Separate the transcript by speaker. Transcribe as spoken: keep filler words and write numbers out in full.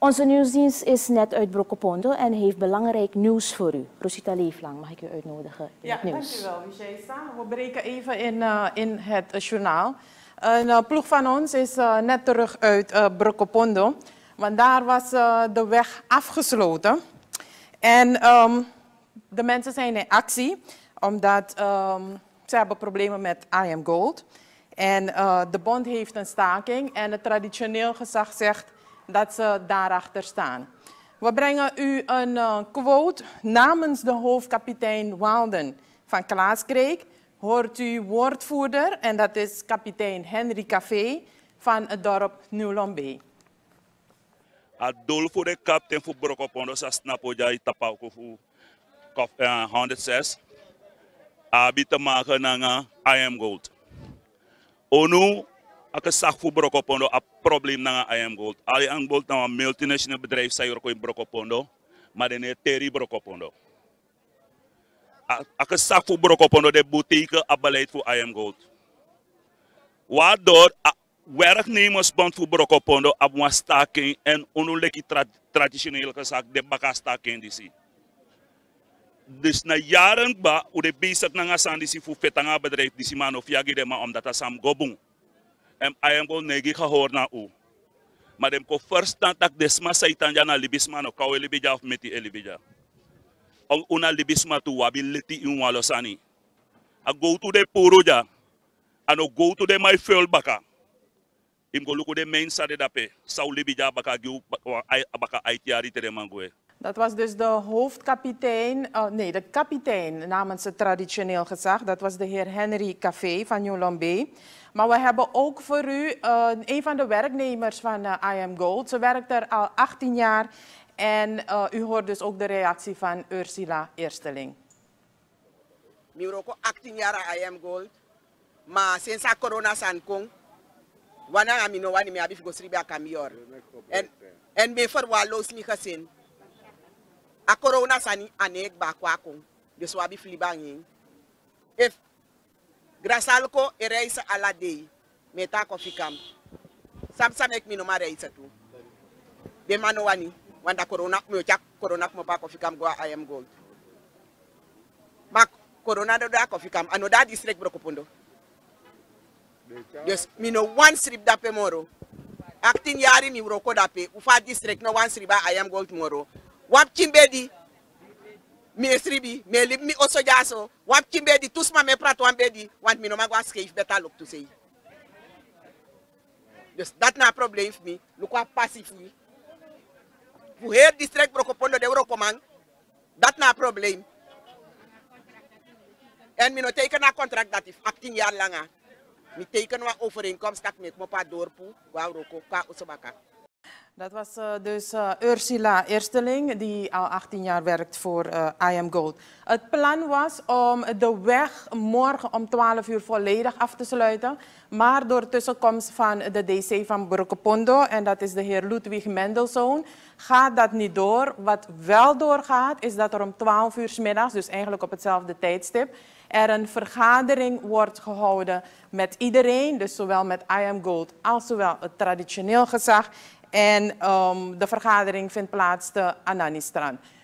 Speaker 1: Onze nieuwsdienst is net uit Brokopondo en heeft belangrijk nieuws voor u. Rosita Leeflang, mag ik u uitnodigen in
Speaker 2: ja,
Speaker 1: het nieuws?
Speaker 2: Ja, dankjewel, Wichesa. We breken even in, uh, in het uh, journaal. Een uh, ploeg van ons is uh, net terug uit uh, Brokopondo, want daar was uh, de weg afgesloten. En um, de mensen zijn in actie, omdat um, ze hebben problemen met I Am Gold. En uh, de bond heeft een staking en het traditioneel gezag zegt dat ze daarachter staan. We brengen u een uh, quote namens de hoofdkapitein Walden van Klaaskreek. Hoort u woordvoerder en dat is kapitein Henry Café van het dorp Nieuw-Lombé.
Speaker 3: Het doel voor de kapitein voor Brokopondo is snappen dat je tapau voor honderdzes. Abi te maken naar I Am Gold. Onu ik zag voor Brokopondo een probleem naar I Am Gold. I Am Gold is een multinational bedrijf in Brokopondo, maar de is Terry Brokopondo. Ik zag voor Brokopondo de boutique een beleid voor I Am Gold. Waardoor werknemersbond voor Brokopondo op een staking en onuleki tra traditioneel gezegd de baka staking die zie. Dus na jaren ba u de bezig na ngasan die voor vetanga bedrijf die zie man of yagi de ma omdat dat sam gobung. En I Am Gold negi gehoord na u. Maar dem ko first tant dat desma saitan jana libisma no kawe libija of meti elibija. On una libisma tu wabi leti in walosani. A go to the puruja. Ano go to the my fuel baka. Im go luku de main sade dape. Sau libija baka giu baka aitiari tere mangoe.
Speaker 2: Dat was dus de hoofdkapitein, uh, nee, de kapitein namens het traditioneel gezag. Dat was de heer Henry Café van Nieuw-Lombé. Maar we hebben ook voor u uh, een van de werknemers van uh, I Am Gold. Ze werkt er al achttien jaar en uh, u hoort dus ook de reactie van Ursula Eersteling.
Speaker 4: Ik werk achttien jaar I Am Gold, maar sinds de corona sankong, wanneer ik nog wanneer ik heb gesriba kamior. En en me verwaarloos niet gezien. A corona sani anek bakwakong, dus wabi flibanging. If grasalko e reis ala day, meta koffie kam. Sam sam ek mi no ma reis tu. De mano wani, wanda corona mo chak corona mo ba koffie kam go I Am Gold. Ma corona do da koffie kam, ano da district Brokopondo. Dus mi no one strip dape moro. achttien jaar mi broko dape, ufa district no one strip ba I Am Gold moro. Wap kimbedi me sribi me lip mi oso jaso wap kimbedi tusma me prato ambedi want mi no magwa schijf beta look to say. Dus dat na probleem voor me. Look wat passief me. Voor heel district Brokopondo de Eurokomang. Dat na probleem. En mi no teken na contract dat is achttien jaar langer. Mi teken wa overeenkomst dat me pa dorpu wa roko ka osobaka.
Speaker 2: Dat was uh, dus uh, Ursula Eersteling, die al achttien jaar werkt voor uh, I Am Gold. Het plan was om de weg morgen om twaalf uur volledig af te sluiten. Maar door tussenkomst van de D C van Brokopondo, en dat is de heer Ludwig Mendelssohn, gaat dat niet door. Wat wel doorgaat, is dat er om twaalf uur 's middags, dus eigenlijk op hetzelfde tijdstip, er een vergadering wordt gehouden met iedereen, dus zowel met I Am Gold als zowel het traditioneel gezag. En um, de vergadering vindt plaats te Ananistrand.